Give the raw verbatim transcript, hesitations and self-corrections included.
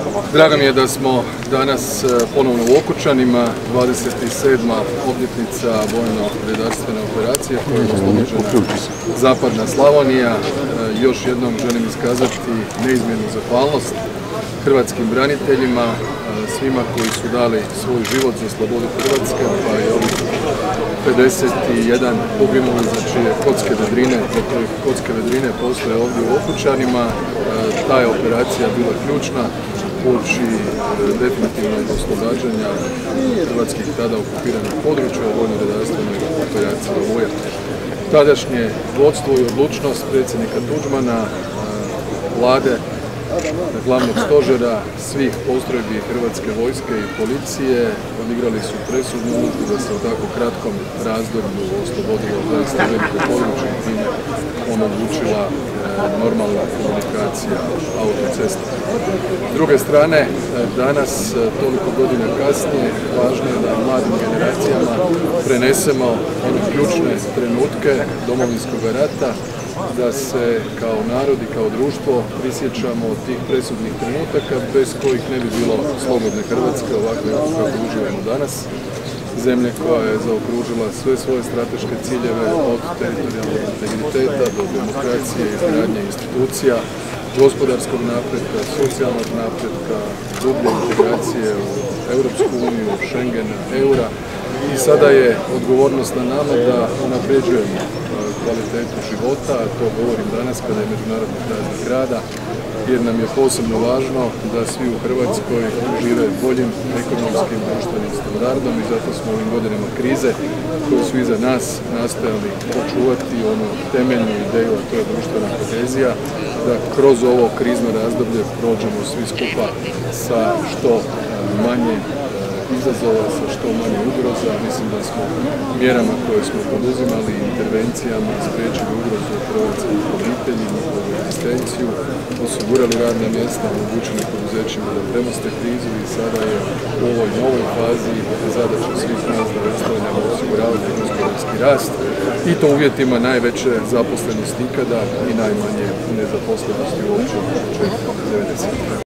Drago mi je da smo danas ponovno u Okučanima, dvadeset sedma obljetnica vojno-redarstvene operacije koja je oslobođena Zapadna Slavonija. Još jednom želim iskazati neizmjernu zahvalnost hrvatskim braniteljima, svima koji su dali svoj život za slobodu Hrvatske, pa i ovih pedeset jedan poginuli za čije kocke vedrine, za kojih kocke vedrine postoje ovdje u Okučanima. Ta je operacija bila ključna uoči definitivnog oslobađanja hrvatskih tada okupiranih područja u vojno-redarstvenoj operaciji Oluja. Tadašnje vodstvo i odlučnost predsjednika Tuđmana, vlade, glavnog stožera, svih postrojbi Hrvatske vojske i policije odigrali su presudnu ulogu da se u tako kratkom razdoblju oslobodilo zaista veliko područje i time omogućila normalna komunikacija autocesta. S druge strane, danas, toliko godina kasnije, važno je da mladim generacijama prenesemo one ključne trenutke Domovinskog rata, da se kao narod i kao društvo prisjećamo od tih presudnih trenutaka bez kojih ne bi bilo slobodne Hrvatske ovakve kako uživamo danas. Zemlje koja je zaokružila sve svoje strateške ciljeve od teritorijalnog integriteta do demokracije, izgradnje institucija, gospodarskog napretka, socijalnog napretka, dublje integracije u Europsku uniju, Schengena, eura. I sada je odgovornost na nama da unapređujemo kvalitetu života, a to govorim danas kada je Međunarodni praznik rada, jer nam je posebno važno da svi u Hrvatskoj žive boljim ekonomskim društvenim standardom i zato smo u ovim godinama krize koje su iza nas nastojali očuvati onu temeljnu ideju, a to je društvena kohezija, da kroz ovo krizno razdoblje prođemo svi skupa sa što manje izazova, sa što manje ugroza. Mislim da smo mjerama koje smo poduzimali i intervencijama spriječili ugrozu od hrvatskih obitelji, njihovu egzistenciju, osigurali radna mjesta, omogućili poduzećima da premoste krizu i sada je u ovoj novoj fazi zadaća svih nas da nastavljamo osiguravati gospodarski rast i to uvjetima najveće zaposlenosti ikada i najmanje nezaposlenosti uopće od početka devedesetih.